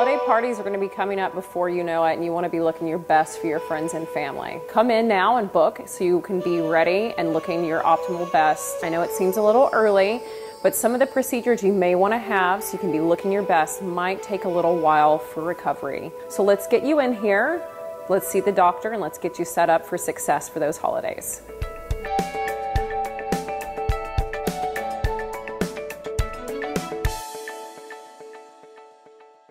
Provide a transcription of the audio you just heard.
Holiday parties are going to be coming up before you know it, and you want to be looking your best for your friends and family. Come in now and book so you can be ready and looking your optimal best. I know it seems a little early, but some of the procedures you may want to have so you can be looking your best might take a little while for recovery. So let's get you in here, let's see the doctor, and let's get you set up for success for those holidays.